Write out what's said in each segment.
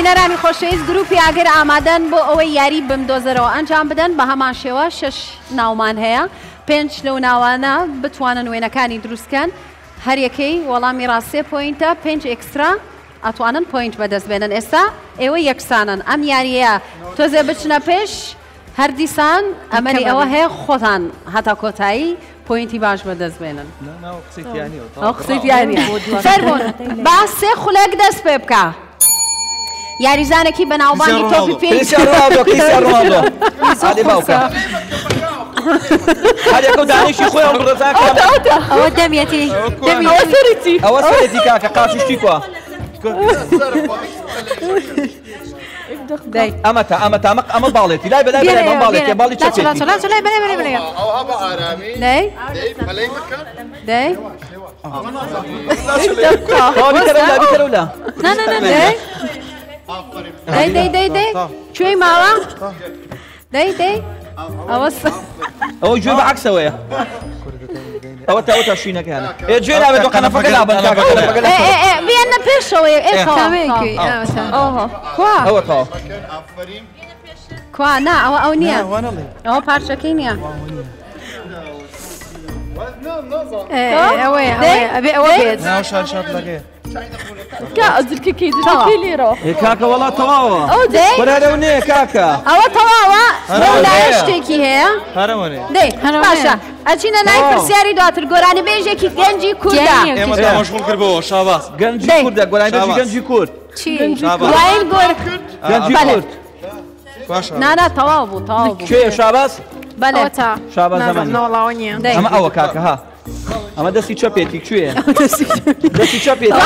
بینەرانی خۆشەویست گروپی ئاگر ئامادەن بۆ ئەوەی یاری بمدۆزەرەوە ئەنجام بدەن بە هەمان شێوە 6 ناومان هەیە 5 لەو ناوانە بتوانن وێنەکانی دروستکەن هەر یەکەی وەڵامی ڕاست 3 پۆینتە 5 ئێکسترا ئەتوانن پۆینت بەدەست بێنن ئێستا ئێوە یەکسانن ئەم یاریەیە تۆزێ بچنە پێش هەر دیسان ئەمەری ئەوە هەیە خۆتان هەتا کۆتایی پۆینتی باش بەدەست بێنن ئەو قسەیتیانی فەرمونون با 3 خولەک دەست پێ بکە یاریزانێکی بەناوبانگی تۆپی پێی هەرێکە و دانیشی خۆیان بڕزان ئەوە دەمێتی ئەوە سەرێتی کاکە قاچشتی کووە ئەمە باڵێتی لای بەلای بەلای باڵێتی باڵی چەپێتی کوێی ماوە ئەوە گوێ بەعەکسەوەیە ئەوە تا شوینەکەیانە گوێ نابێت قەنەفەکە نابن بێنە پێشەوە ئەوە تاوە کوا نا ئەو نییە ئەوە پارچەکەی نییە کاکە وەڵا تەواوە وەرەرەو نییە کاکە ئەوە تەواوە لایە شتێکی هەیە باشە ئەچینە لای پرسیاری دواتر گۆرانی بێژێکی گەنجی کوردە مەشغوڵ کردبەوە شاباس گەنجی کوردە گۆرانی بێژی گەنجی کورد دوایین گۆر گەنجی کورد نانا تەواو بوو تەواو بوو کوێیە شاباس بەڵێ شاباس زەمانی ئەمە ئەوە کاکە ها ئەمە دەستی چەپێتی کوێیە دەستی چەپێتی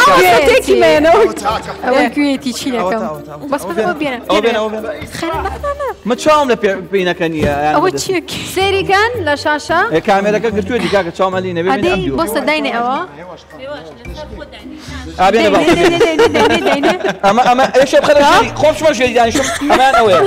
ئەوە گوێتی چی دەکەم بەس مە چاوم لە پێینەکە نییە ئەوە چیە سێریکەن لە شاشە کامێرەکە گرتووە دیکاکە چاومەلی نەبێ بۆستە داینێ ئەوە ئەمە ئێشە بخەرە خۆمشمە ژێری دانیشم ئەمان ئەوەیە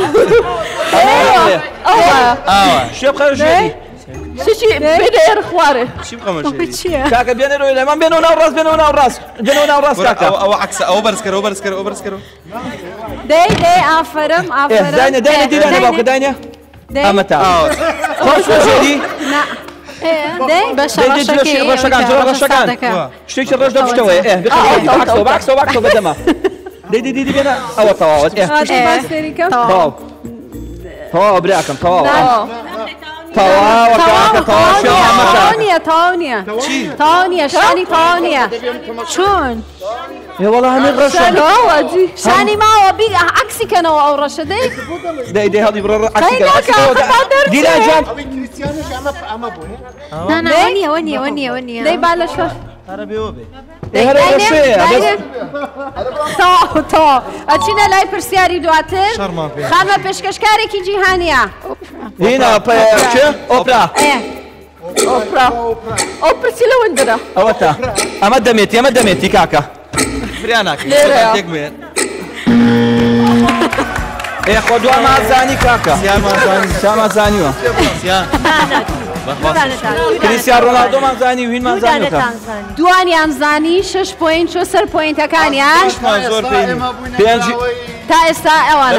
شێ بخەرە ژێری چی بێر خوارێ کاکە بێنەرەوەی لەمان بێنەوە ناو ڕاست بێنەوە ناو ڕاست بێنەوە ناو ڕاست کاکە ئەوە عەکسە ئەوە بەرزکەرەوە بەرزکەرەوە بەرزکەرەوە دەی ئافرم داینە داینە دیرانە باوکە داینە ئەمە تا خۆشمە ژێری ڕەشەکان ڕەشەکان شتێکی ڕەش دەپشتەوەی باکسەوە بەدەمە دیدی بێنە ئەوە تەواوە تەواو براکەم تەواو تەواو نییە شانی تەواو نییە چۆن وەڵا هەمێ ڕەشە شانی ماوە عەکسیکەنەوە ئەو ڕەشە دەی هەڵی بڕە دیراجان دەی با لە شەش ئەچینە لای پرسیاری دواتر خانمە پێشکەشکارێکی جیهانیە هینا ئۆپرا ئەو پرسی لە وندرە ئەوە تا ئەمە دەمێتی کاکە خۆ دوان مازانی کاکە مازانیوە کریستیان ڕۆناڵدۆمان زانی و هینمان زانیوە دوانیان زانی 6 پۆینت چۆ سەر پۆینتەکانیان تا ئێستا ئەوانە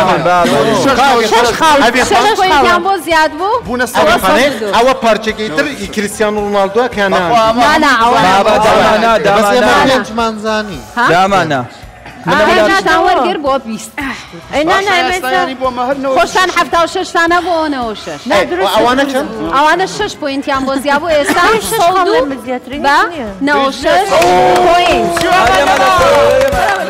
6 پۆینتیان بۆ زیاد بوو ئەوە پارچێکی تر کریستیان ڕۆناڵدۆ کانان دامانە وەرگەر بۆ 20 خۆشتان 76تانە بۆ 96 ئەوانە 6 پۆینتیان بۆ زیاد بوو ئێستا 96 پۆینت